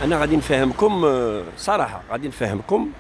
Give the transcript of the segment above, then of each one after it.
انا غادي نفهمكم صراحه غادي نفهمكم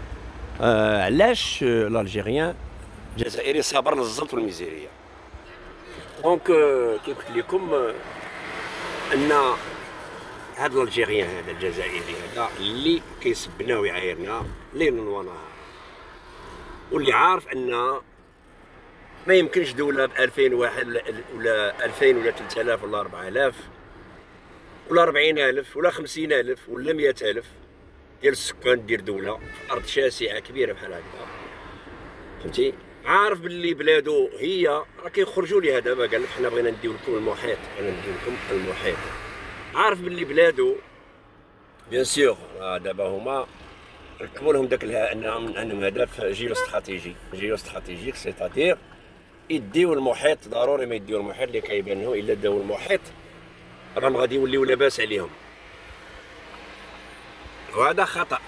علاش الالجيريان الجزائري صابر للزلط والميزيريه. دونك كي قلت لكم ان هذا الالجيريان هذا الجزائري هذا اللي كيسبنا ويعايرنا ليل ونهار، واللي عارف ان ما يمكنش دوله ب 2000 واحد ولا 2000 ولا 3000 ولا 4000 ولا 40000 ولا 50000 ولا 100000 ديال السكان دير دوله في ارض شاسعه كبيره بحال هكذا، فهمتي؟ عارف باللي بلادو هي راه كيخرجوا ليها دابا، قال لك حنا بغينا نديو لكم المحيط، بغينا نديو لكم المحيط. عارف باللي بلادو بيان سور دابا هما ركبوا لهم داك انهم هدف جيو استراتيجيك سيتادير يديو المحيط، ضروري ما يديو المحيط اللي كيبان له الا داو المحيط راهم غادي يوليو لاباس عليهم، وهذا خطأ.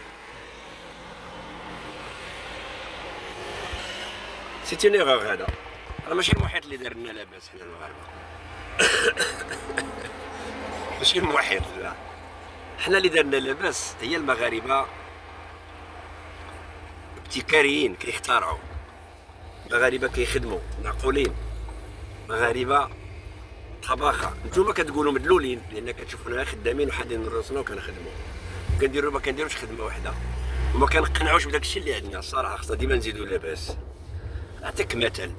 سيتي اون ايغور، هذا راه ماشي المحيط اللي دار لنا لاباس حنا المغاربه ماشي المحيط، لا، حنا اللي دارنا لاباس هي المغاربه ابتكاريين كيخترعوا، مغاربه كيخدموا معقولين، مغاربه طباخه. نتوما كتقولوا مدلولين لان كتشوفونا خدامين وحادين راسنا وكنخدموا، ما كنديروش خدمه واحده وما كنقنعوش بداك الشيء اللي عندنا. الصراحه خصنا ديما نزيدوا لاباس. نعطيك مثال،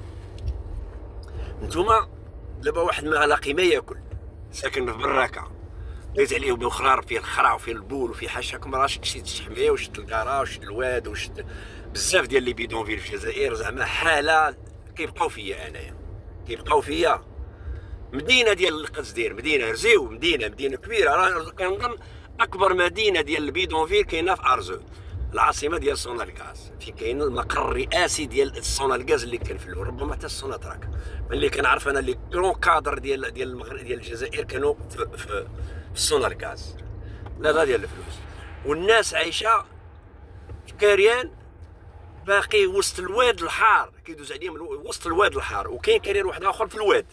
نتوما دابا واحد ما لاقي ما ياكل ساكن في براكه، لقيت عليه بخرار فيه الخرع وفيه البول وفيه حاشاكم، راه شد الشحميه وشد الكارا وشد الواد وشد بزاف ديال لي بيدونفيل في الجزائر، زعما حاله كيبقاو فيا انايا، كيبقاو فيا. مدينه ديال القصدير، مدينه رزيو، مدينه كبيره، راه كنظن اكبر مدينه ديال البيدونفيل كاينه في ارزو، العاصمه ديال سونالغاز، فين كاين المقر الرئاسي ديال سونالغاز اللي كنفلو، ربما حتى السوناتراك. اللي كنعرف انا لي كرون كادر ديال المغرب ديال الجزائر كانوا في السونالغاز، لا ديال الفلوس، والناس عايشه في كاريان باقي وسط الواد الحار، كيدوز عليهم وسط الواد الحار. وكاين كاريان واحد اخر في الواد،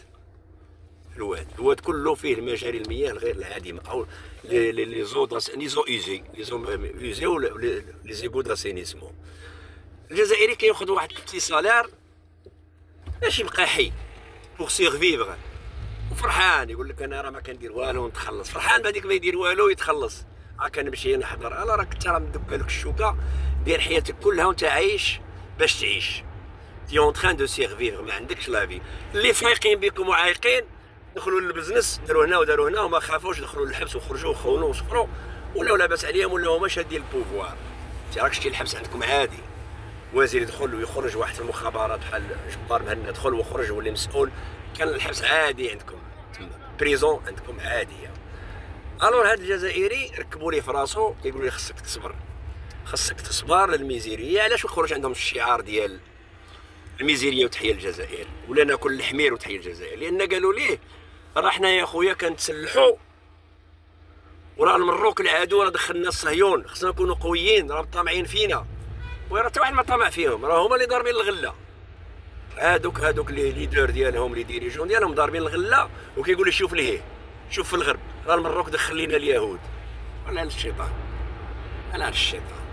كله فيه المجاري المياه الغير العادمه او لي زو ايزي، لي زيغو داسينيسمون. الجزائري كياخذ واحد بتي سالير باش يبقى حي بوغ سيرفيفغ، وفرحان يقول لك انا راه ما كندير والو نتخلص، فرحان بهذيك ما يدير والو يتخلص. كنمشي نحضر، انا راك انت راه مدبه لك الشوكه دير حياتك كلها وانت عايش باش تعيش، تي اون تران دو سيرفيفغ، ما عندكش لافي. اللي فايقين بكم وعايقين دخلوا للبزنس، داروا هنا وداروا هنا وما خافوش، دخلوا للحبس وخرجوا وخونوا وسفروا، ولاو لاباس عليهم، ولا هما شادين البوفوار. انت راك شتي الحبس عندكم عادي، وزير يدخل ويخرج، واحد في المخابرات بحال جبار مهنا دخل وخرج واللي مسؤول، كان الحبس عادي عندكم تما، بريزون عندكم عاديه. الور هذا الجزائري ركبوا لي في راسو كيقولوا لي خصك تصبر للميزيريه. علاش يخرج عندهم الشعار ديال الميزيريه وتحيه الجزائر، ولا ناكل الحمير وتحيه الجزائر؟ لان قالوا ليه راه حنا يا خويا كنتسلحوا، وراه المروك العدو، راه دخلنا الصهيون، خصنا نكونوا قويين، راه طامعين فينا، وراه حتى واحد ما طامع فيهم، راه هما اللي ضاربين الغله. هادوك لي ليدر ديالهم، لي ديريجون ديالهم ضاربين الغله، وكيقول لي شوف ليه، شوف في الغرب راه المروك دخل لينا اليهود. ولا الشيطان، على الشيطان.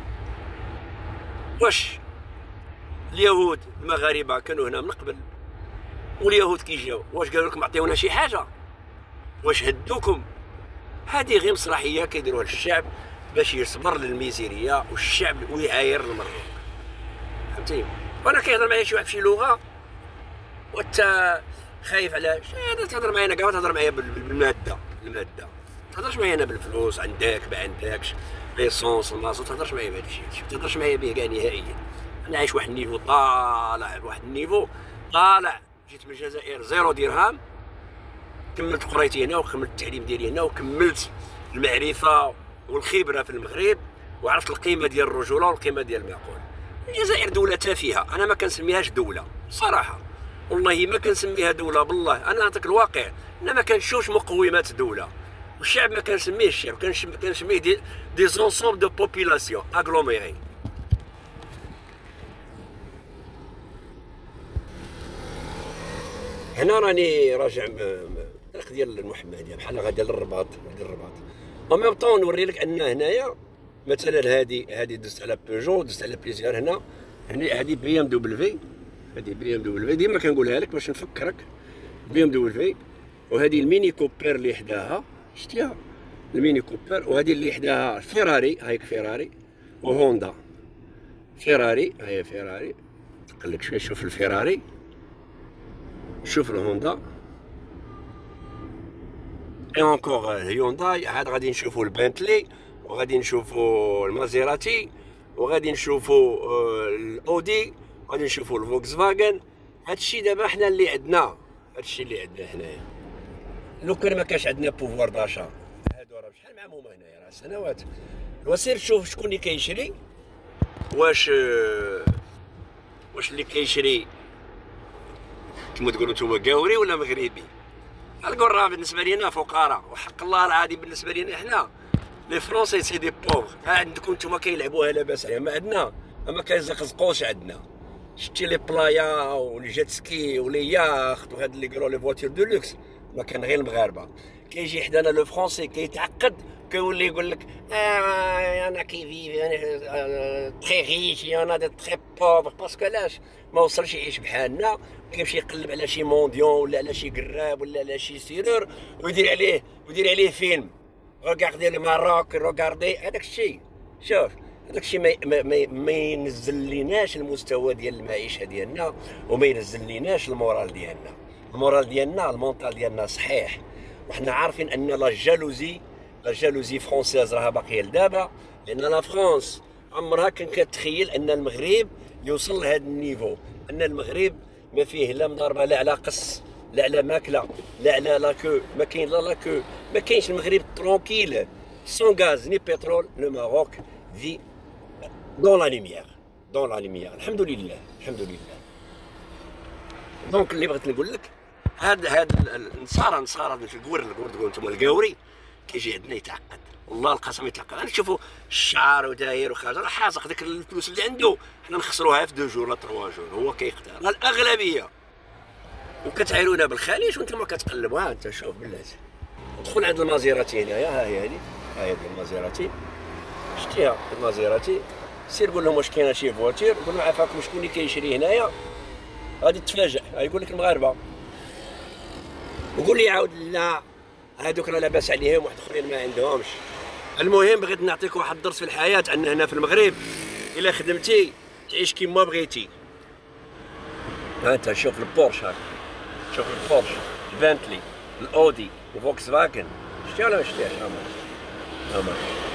واش اليهود المغاربه كانوا هنا من قبل، واليهود كي جاو واش قالوا لكم عطيونا شي حاجه؟ واش هدوكم؟ هذه غير مسرحيه كيديروها الشعب باش يصبر للميزيريه والشعب ويعاير المروك، فهمتي؟ وانا كيهضر معايا شي واحد بشي لغه وانت خايف على هذا، تهضر معايا انا كاع تهضر معايا بالماده، ما تهضرش معايا انا بالفلوس، عندك ما عندكش، ليسونس المازوت، تهضرش معايا بهذا الشيء، ما تهضرش معايا به كاع نهائيا. انا عايش واحد النيفو طالع، جيت من الجزائر 0 درهم، كملت قرايتي هنا وكملت التعليم ديالي هنا وكملت المعرفه والخبره في المغرب، وعرفت القيمه ديال الرجوله والقيمه ديال المعقول. الجزائر دوله تافهه، انا ما كنسميهاش دوله صراحه، والله ما كنسميها دوله، بالله انا نعطيك الواقع، انا ما كنشوفش مقومات دوله، والشعب ما كنسميهش الشعب، كنسميه دي زونسومبل دو بوبيلاسيون اغلوميري. هنا راني راجع الطريق ديال المحمديه، بحال غادي للرباط، اون ميم طون نوري لك ان هنايا مثلا هذه دزت على بيجو، دزت على بليزيور هنا هذه بي ام دبليو، هذه بي ام دبليو ديما كنقولها لك باش نفكرك. بي ام دبليو، وهذه الميني كوبر اللي حداها شتيها الميني كوبر، وهذه اللي حداها فيراري، هايك فيراري وهوندا. فيراري هاي فيراري، قلك شويه شوف الفيراري، شوف الهوندا، اي اونكور الهيونداي، عاد غادي نشوفو البنتلي، وغادي نشوفو المازيراتي، وغادي نشوفو الاودي، وغادي نشوفو الفولكس فاغن. هادشي دابا حنا اللي عندنا، هادشي اللي عندنا حنايا. لو كان ما كانش عندنا بوفوار داشا، هادو راه شحال معاهم هما هنايا، راه سنوات. وسير شوف شكون اللي كيشري، واش اللي كيشري كما تقولوا نتوما قاوري ولا مغربي. نقول راه بالنسبه لينا فقراء، وحق الله العظيم بالنسبه لينا حنا لي فرونسي سي دي بوغ. عندكم نتوما كيلعبوها لاباس عليها، ما عندنا ما كيزقزقوش عندنا. شتي لي بلايا ولي جيت سكي ولي ياخت وهاد اللي قالوا لي فواتير دو لوكس، ما كان غير المغاربه. كيجي حدانا لو فرونسي كيتعقد، كيولي يقول لك انا كيفيف انا تري ريش انا دي تري بوفر، باسكو علاش ما وصلش يعيش بحالنا، كيمشي يقلب على شي مونديون ولا على شي قراب ولا على شي سيرور ويدير عليه فيلم. روغاردي الماروك، روغاردي هذاك الشيء. شوف هذاك الشيء ما ينزل ليناش المستوى ديال المعيشه ديالنا، وما ينزل ليناش المورال ديالنا. المورال ديالنا المونطال ديالنا صحيح، وحنا عارفين ان لا جالوزي فرونسيز راها باقيه لدابا، لان لا فرونس عمرها كان كتخيل ان المغرب يوصل لهذا النيفو، ان المغرب ما فيه لا مضاربه لا على قص لا على ماكله لا على لاكو، ما كاين لا لاكو، ما كاينش المغرب ترونكيل سون غاز ني بترول. لو ماروك في دون لا لوميير، الحمد لله الحمد لله. دونك اللي بغيت نقول لك هاد النصارى الكور نتوما القاوري كيجي عندنا يتعقد، والله القسم يتعقد. نشوفوا الشعر وداير وخارج راه حاسق داك الفلوس اللي عنده، حنا نخسروها في 2 جور ولا 3 جور، هو كيختار الاغلبيه. وكتعايرونا بالخليج وانتم كتقلبوا. ها انت شوف بلاتي، دخل عند المازيراتي هنايا، ها هي هذه المازيراتي، شتيها المازيراتي. سير قول لهم واش كاينه شي فواتير، قول لهم عافاكم شكون اللي كيشري هنايا، غادي تفاجئ. يقول لك المغاربه، وقول لي عاود لا هذوك راه لاباس عليهم واحد اخرين ما عندهمش. المهم بغيت نعطيك واحد الدرس في الحياه، ان هنا في المغرب الا خدمتي تعيش كيما بغيتي. ها انت شوف البورش، هاك شوف البورش، البنتلي، الاودي، الفوكس فاغن، شتي ولا ما شتيهاش؟ هما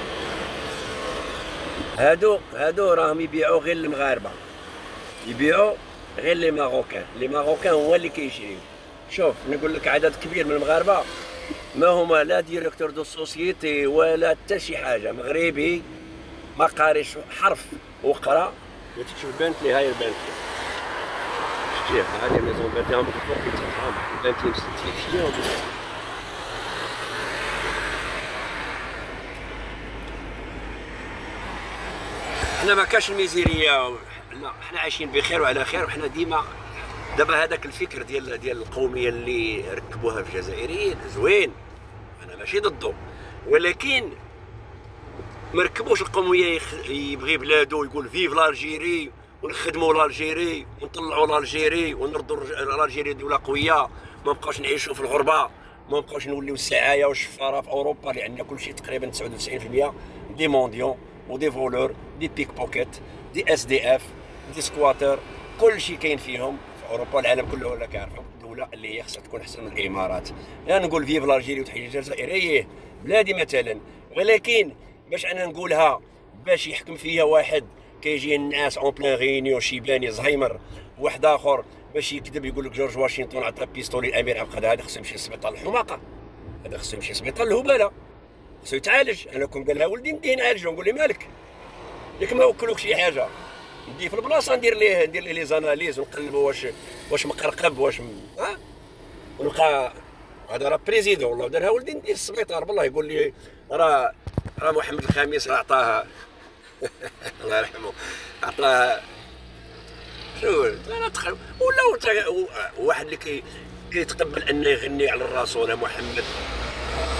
هادو راهم يبيعوا غير المغاربه، يبيعوا غير لي ماروكان هو اللي كيشريو. شوف نقول لك عدد كبير من المغاربه ما هما لا ديريكتور دو سوسيتي ولا حتى شي حاجه، مغربي ما قاريش حرف وقرا. تشوف البنتلي، هاي البنتلي شتيه، هذه ميزون بنتلي هم فوق تاعهم البنتلي مسدين شتيهم. حنا ما كاش الميزيريه، لا حنا عايشين بخير وعلى خير. وحنا ديما دابا هذاك الفكر ديال القوميه اللي ركبوها في الجزائريين زوين، انا ماشي ضده، ولكن ما ركبوش القوميه يبغي بلادو يقول فيف لالجيري ونخدموا لالجيري ونطلعوا لالجيري ونردوا لالجيري دوله قويه، ما نبقاوش نعيشوا في الغربه، ما نبقاوش نوليو السعايه والشفاره في اوروبا اللي عندنا كلشي تقريبا 99% دي مونديون ودي فولور دي بيك بوكيت دي اس دي اف دي سكواتر، كلشي كاين فيهم في اوروبا. العالم كله ولا كيعرفوا الدوله اللي هي خصها تكون احسن من الامارات. يعني نقول فيف لالجيري وتحية الجزائريه بلادي مثلا، ولكن باش انا نقولها باش يحكم فيا واحد كيجي الناس اون بلان غينيون شيباني زهايمر، واحد اخر باش يكذب يقول لك جورج واشنطن عطى بيستولي الامير عبد، هذا خصو يمشي للسبيطار الحماقه، هذا خصو يمشي للسبيطار الهباله، خصو يتعالج. انا كون قال لها ولدي نديه نعالجو نقول ليه مالك، ياك ما وكلوك شي حاجه نديه في البلاصه ندير ليه لي زاناليز ونقلبوا واش مقرقب واش ها، ونلقى هذا راه بريزيدون والله دارها ولدي نديه للسبيطار. بالله يقول لي راه محمد الخامس راه عطاها الله يرحمه، عطاها شو انا تخيل. ولا واحد اللي كيتقبل انه يغني على الرسول محمد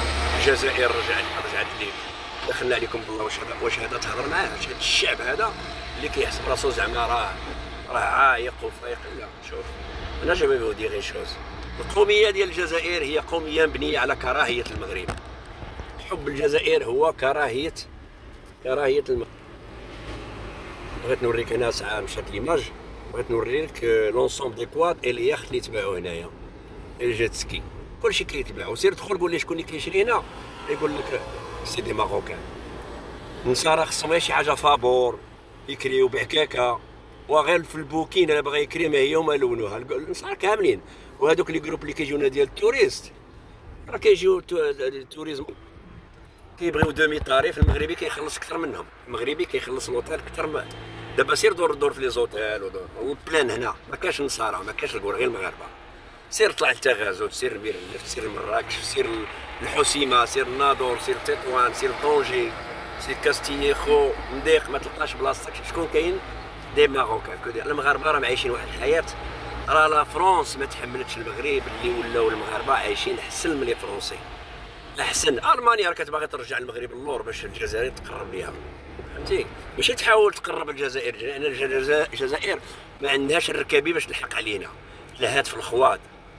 الجزائر رجعت لي، دخلنا عليكم بالله واش هذا تهضر معاه؟ واش هذا الشعب هذا اللي كيحسب راسو زعما راه عايق وفايق؟ لا شوف، انا جو فيغ دير غي شوز. القوميه ديال الجزائر هي قوميه مبنيه على كراهيه المغرب. حب الجزائر هو كراهيه المغرب. بغيت نوريك انا ساعه مشات ليماج، بغيت نوريك لونسومبل دي كواد اي اليخت اللي تباعو هنايا، الجيت سكي، كلشي كيتباعو. سير دخل قول لي شكون اللي كيشري هنا، يقول لك سي دي ماروكان. النصارى راه خصهم شي حاجه فابور يكريو بحكاكه، وغير في البوكين الا بغا يكري ما هي وما لونوها. النصارى كاملين، وهذوك لي جروب اللي كيجيونا ديال التوريست راه كيجيو التوريزم كيبغيو دومي طاريف. المغربي كيخلص اكثر منهم، المغربي كيخلص لوطيل اكثر من دابا. سير دور في لي زوتيل ودور والبلان هنا ما كاش نصارى ما كاش الكور، غير المغاربه. سير طلع لتغازوت، سير ميرلف، سير مراكش، سير الحسيمه، سير الناظور، سير تطوان، سير طونجي، سير كاستييخو، مضيق ما تلقاش بلاصتك. شكون كاين؟ دي ماروكان. المغاربه راهم عايشين واحد الحياه، راه لا فرونس ما تحملتش المغرب اللي ولاو المغاربه عايشين احسن من لي فرونسي. احسن. المانيا راه كتبغي ترجع المغرب للور باش الجزائر تقرب ليها، فهمتي؟ ماشي تحاول تقرب الجزائر، لان الجزائر ما عندهاش الركابي باش تلحق علينا. تلهات في الخواد،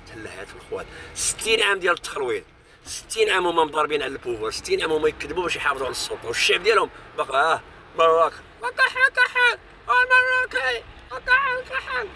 60 عام ديال التخرويض، 60 عام هما مضاربين على البوفر، 60 عام هما يكذبوا باش يحافظوا على السلطه، والشعب ديالهم باقي مراك كحل مراكي كحل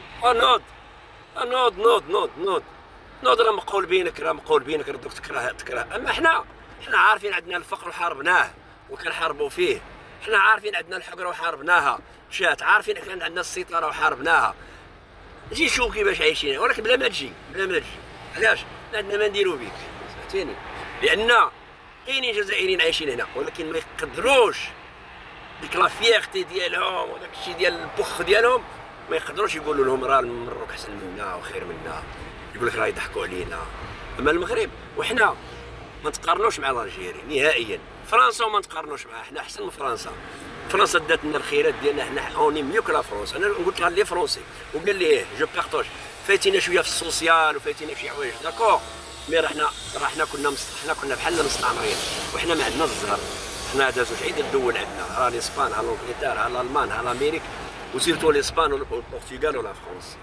نوض. راه مقول بينك ردك تكره. اما حنا عارفين عندنا الفقر وحاربناه وكنحاربوا فيه، حنا عارفين عندنا الحقره وحاربناها، مشات عارفين كان عندنا السيطره وحاربناها. جي شوف كيفاش عايشين، ولكن بلا ما تجي. علاش؟ عندنا ما نديرو بيك، فهمتيني؟ لان كاينين جزائريين عايشين هنا ولكن ما يقدروش ديك لا فيغتي ديالهم وداك الشيء ديال البخ ديالهم، ما يقدروش يقولوا لهم راه المروك احسن منا وخير منا، يقول لك راه يضحكوا علينا. اما المغرب وحنا ما نتقارنوش مع الجيري نهائيا. فرنسا وما نتقارنوش معها، حنا احسن من فرنسا. فرنسا دات لنا الخيرات ديالنا، حنا اوني ميو كلا فرنسا. انا قلت لها لي فرونسي وقال لي ايه جو بارطاج، فايتينا شويه في السوسيال وفايتينا في شي حوايج داكور، مي حنا كنا بحال مستعمرين، وحنا ما عندناش الزهر. حنا دازو شحال ديال الدول عندنا، ها الاسبان، ها الانجلترا، ها الالمان، ها الامريك، وسيرتو الاسبان والبرتغال ولا فرنسا.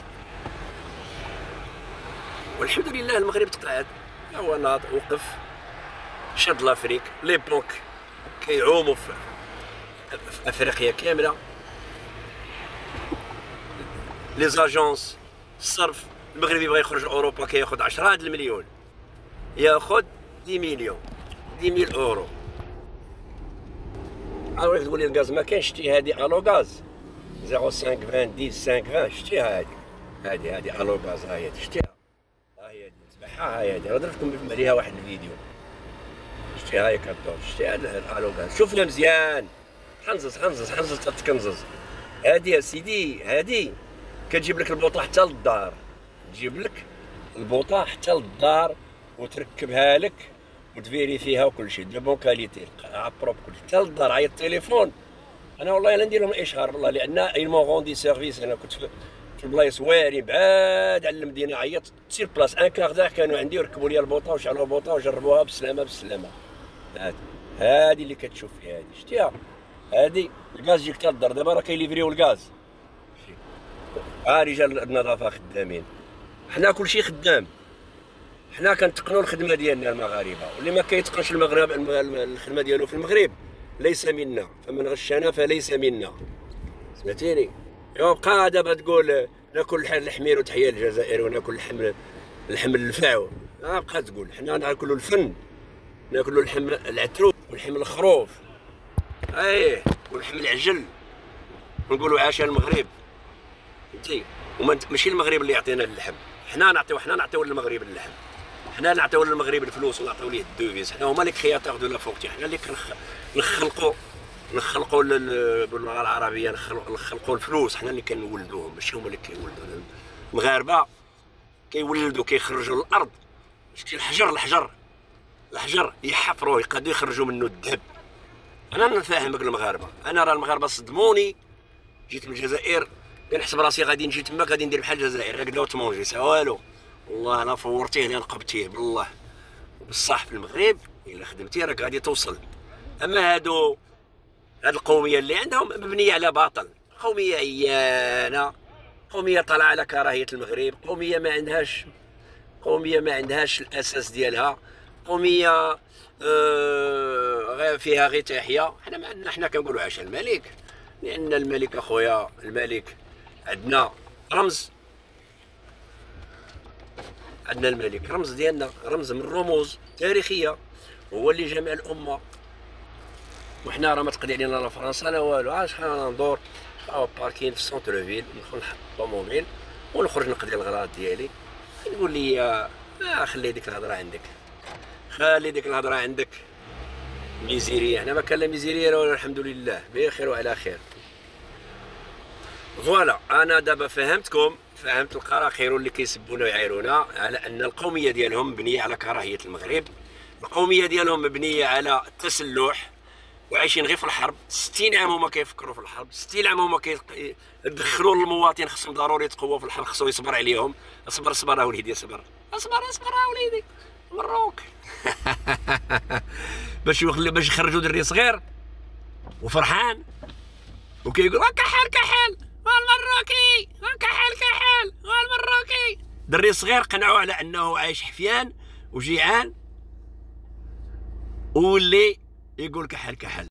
والحمد لله المغرب تقعد، هو ناض وقف، شاد لافريك، لي بنك كيعوموا في افريقيا كامله، لي زاجونس الصرف. المغربي بغى يخرج لاوروبا كياخذ 10 المليون، ياخذ 10 مليون 10,000 اورو. عاود تقول لي الغاز ما كاينش، شتي هادي الو غاز 0.5 20 10 5 20 شتيها هادي الو غاز، ها هي شتيها، ها هي تبعها، ها هي درت لكم عليها واحد الفيديو، شتيها هي 14 شتيها الو غاز. شوفنا مزيان، حنزز تتكنزز. هادي يا سيدي، هادي كتجيب لك البوطه حتى للدار، تجيب لك البوطه حتى للدار وتركبها لك وتفيريفيها وكل شيء دو بون كاليتي، بروب كل شيء حتى للدار. عيط التليفون، انا والله الا ندير لهم اشهار والله، لان اي مون غوندي سيرفيس. انا كنت في بلايص واعرين بعاد على المدينه، عيطت سير بلاص ان كاردار كانوا عندي وركبوا لي البوطه وشعلوا البوطه وجربوها بالسلامه. هادي اللي كتشوف فيها، هادي شتيها، هادي الغاز يجيك حتى للدار. دابا راه كيليفريو الغاز، رجال النظافه خدامين، حنا كلشي خدام، حنا كنتقنوا الخدمه ديالنا المغاربه، واللي ما كيتقنش المغرب الخدمه ديالو في المغرب ليس منا، فمن غشنا فليس منا، سمعتيني؟ يبقى دابا تقول ناكل الحمير وتحيا الجزائر وناكل اللحم الفاو، بقى تقول حنا ناكلوا الفن، ناكلوا اللحم العتروف واللحم الخروف، واللحم العجل، ونقولوا عاش المغرب، فهمتي؟ ماشي المغرب اللي يعطينا اللحم، حنا نعطيو للمغرب اللحم، حنا نعطيو للمغرب الفلوس ونعطيو ليه الدوفيز، حنا هما لي كرياتور دو لا فورتي، حنا اللي نخلقوا باللغه العربيه، نخلقوا الفلوس، حنا اللي كنولدوهم، ماشي هما اللي كيولدوا. المغاربه كيولدوا كيخرجوا للارض، شتي الحجر يحفروه يقدروا يخرجوا منه الذهب. انا نفهمك المغاربه، انا راه المغاربه صدموني، جيت من الجزائر كنحسب راسي غادي نجي تما غادي ندير بحال الجزائر، غدا وتمونجي سا والو، والله لا فورتيه لا نقبتيه بالله، بصح في المغرب الا خدمتي راك غادي توصل. اما هاد القوميه اللي عندهم مبنيه على باطل، قوميه عيانه، قوميه طالعه على كراهيه المغرب، قوميه ما عندهاش الاساس ديالها، قوميه غير فيها غير تحيه. حنا كنقولوا عاش الملك، لان الملك اخويا الملك عندنا رمز، عندنا الملك رمز ديالنا، رمز من الرموز التاريخيه، هو اللي جمع الامه. وحنا راه ما تقضي علينا لا فرنسا لا والو. عاش انا ندور باركين في سونتر فيل، ندخل نحط الطوموبيل ونخرج نقضي الغراض ديالي. نقول لي خلي ديك الهضره عندك، خلي ديك الهضره عندك، ميزيريه. حنا ما كان لا ميزيريه ولا، الحمد لله بخير وعلى خير. فوالا انا دابا فهمت القراقير اللي كيسبونا ويعايرونا على ان القوميه ديالهم مبنيه على كراهيه المغرب، القوميه ديالهم مبنيه على التسلح وعايشين غير في الحرب. 60 عام هما كيفكروا في الحرب، 60 عام هما كيدخلوا للمواطن خصهم ضروري يتقوى في الحرب، خصو يصبر عليهم. اصبر اصبر اوليدي، اصبر اصبر اصبر اوليدي، مروك. باش يخرجوا دري صغير وفرحان وكيقول كحل كحل والمروكي، كحل كحل والمروكي. دري صغير قنعوا على انه عايش حفيان وجيعان، واللي يقول كحل كحل.